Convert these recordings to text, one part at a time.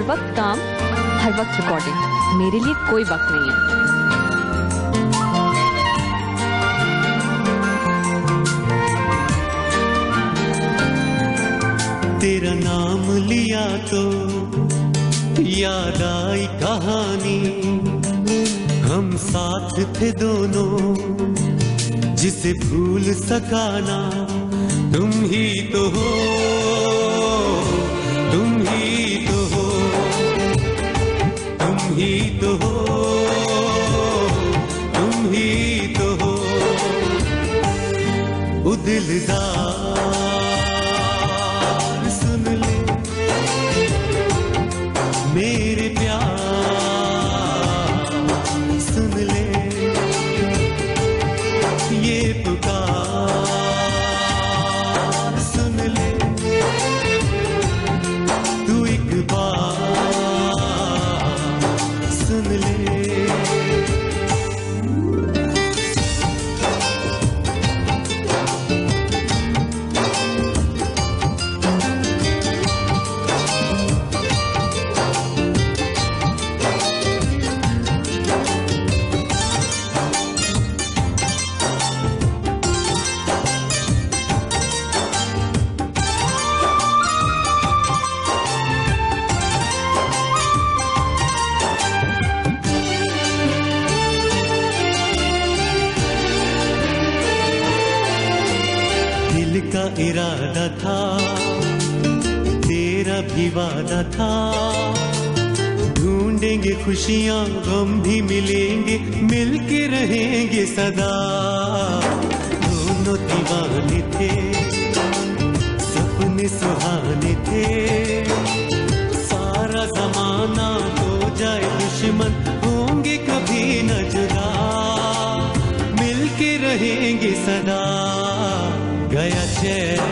वक्त काम, हर वक्त रिकॉर्डिंग। मेरे लिए कोई वक्त नहीं है। तेरा नाम लिया तो याद आई कहानी, हम साथ थे दोनों जिसे भूल सकाना। तुम ही तो हो, तुम ही तो हो, तुम ही तो हो, तुम ही तो हो। ओ दिलदार सुन ले मेरे प्यार, सुन ले ये पुकार, सुन ले तू एक बार सुन ले। दिल का इरादा था, तेरा भी वादा था, ढूंढेंगे खुशियां गम भी मिलेंगे, मिलके रहेंगे सदा। दोनों दीवाने थे, सपने सुहाने थे, सारा जमाना हो जाए दुश्मन, होंगे कभी न जुदा, मिलके रहेंगे सदा। गया चैन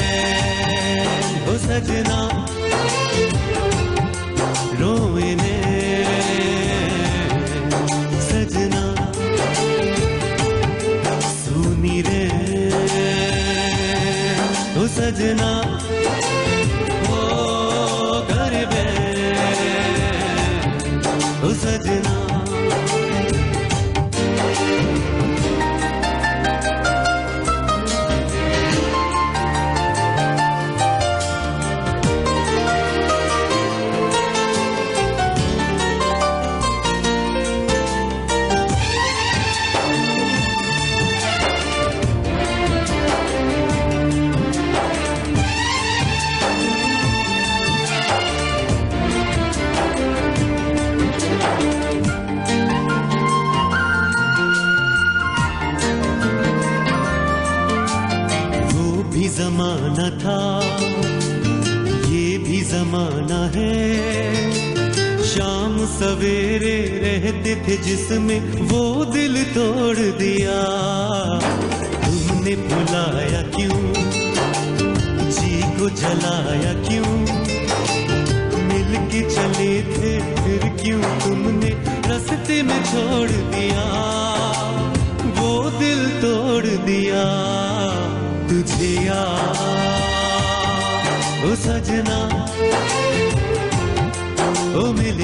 हो सजना, रोए ने सजना, सुनी रे हो सजना, ओ घर हो सजना। जमाना था, ये भी जमाना है, शाम सवेरे रहते थे जिसमें वो दिल तोड़ दिया। तुमने भुलाया क्यों, जी को जलाया क्यों, मिलके चले थे फिर क्यों तुमने रास्ते में छोड़ दिया, वो दिल तोड़ दिया। तुझे याद ओ सजना, ओ मिले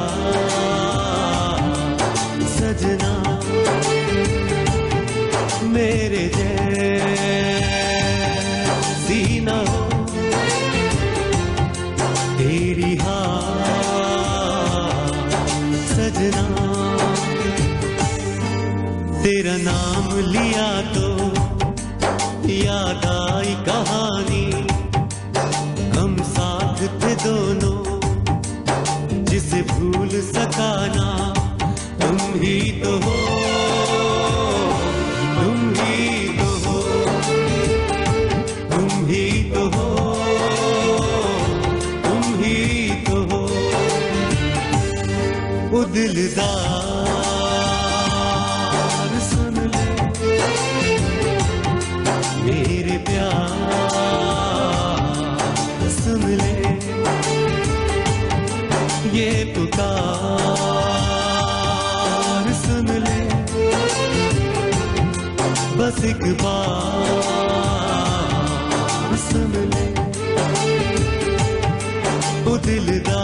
प्यार सजना, मेरे जैसी ना हो तेरी हार सजना। तेरा नाम लिया तो याद आई कहानी, हम साथ थे दोनों जिसे भूल सकाना। तुम ही तो हो, तुम ही तो हो, तुम ही तो हो, तुम ही तो हो। ओ दिलदार सुन ले मेरे प्यार, सुन ले ये पुकार, सुन ले बस एक बार सुन ले। ओ दिलदार